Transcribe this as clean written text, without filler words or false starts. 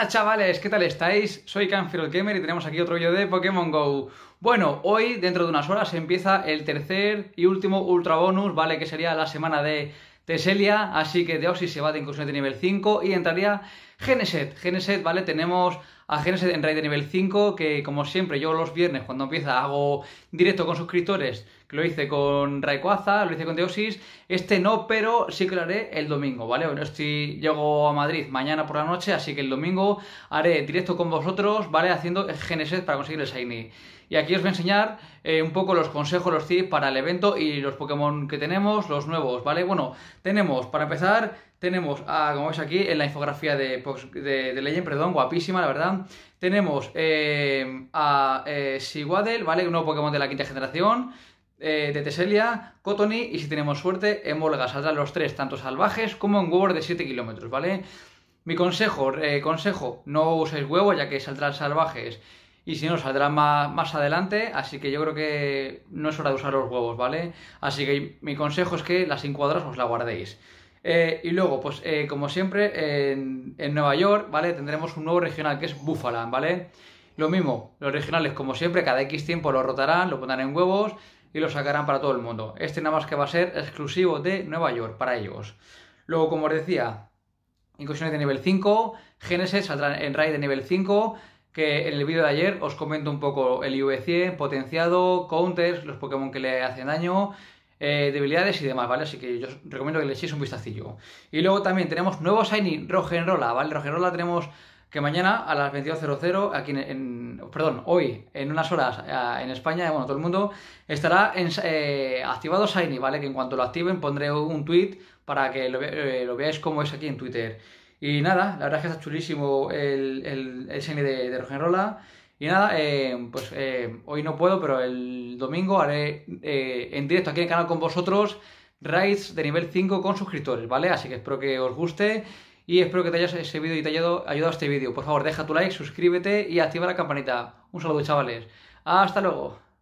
Buenas chavales, ¿qué tal estáis? Soy Canfield Gamer y tenemos aquí otro vídeo de Pokémon GO. Bueno, hoy, dentro de unas horas, empieza el tercer y último Ultra Bonus, ¿vale? Que sería la semana de Teselia, así que Deoxys se va de incursión de nivel 5 y entraría Geneset. Geneset, ¿vale? Tenemos a Geneset en raid de nivel 5, que como siempre yo los viernes cuando empieza hago directo con suscriptores, que lo hice con Rayquaza, lo hice con Deoxys, este no, pero sí que lo haré el domingo, ¿vale? Bueno, llego a Madrid mañana por la noche, así que el domingo haré directo con vosotros, ¿vale? Haciendo Geneset para conseguir el Shiny. Y aquí os voy a enseñar un poco los consejos, los tips para el evento y los Pokémon que tenemos, los nuevos, ¿vale? Bueno, tenemos, para empezar, tenemos, como veis aquí, en la infografía de Legend, perdón, guapísima, la verdad. Tenemos a Sewaddle, ¿vale? Un nuevo Pokémon de la quinta generación, de Teselia, Cottonee y si tenemos suerte, en Volga saldrán los tres, tanto salvajes como en huevos de 7 kilómetros, ¿vale? Mi consejo, no uséis huevos ya que saldrán salvajes y si no saldrán más adelante, así que yo creo que no es hora de usar los huevos, ¿vale? Así que mi consejo es que las encuadras os la guardéis. Y luego, pues como siempre, en Nueva York, ¿vale? Tendremos un nuevo regional que es Buffaland, ¿vale? Lo mismo, los regionales como siempre, cada X tiempo lo rotarán, lo pondrán en huevos y lo sacarán para todo el mundo. Este nada más que va a ser exclusivo de Nueva York para ellos. Luego, como os decía, incursiones de nivel 5, Genesis saldrán en raid de nivel 5, que en el vídeo de ayer os comento un poco el IV100, potenciado, counters, los Pokémon que le hacen daño, debilidades y demás, ¿vale? Así que yo os recomiendo que le echéis un vistacillo. Y luego también tenemos nuevo Shiny Roggenrola, ¿vale? Roggenrola tenemos que mañana a las 22:00, aquí perdón, hoy, en unas horas en España, bueno, todo el mundo, estará activado Shiny, ¿vale? Que en cuanto lo activen pondré un tweet para que lo veáis como es aquí en Twitter. Y nada, la verdad es que está chulísimo el Shiny de Roggenrola. Y nada, hoy no puedo, pero el domingo haré en directo aquí en el canal con vosotros raids de nivel 5 con suscriptores, ¿vale? Así que espero que os guste y espero que te haya servido y te haya ayudado este vídeo. Por favor, deja tu like, suscríbete y activa la campanita. Un saludo, chavales. Hasta luego.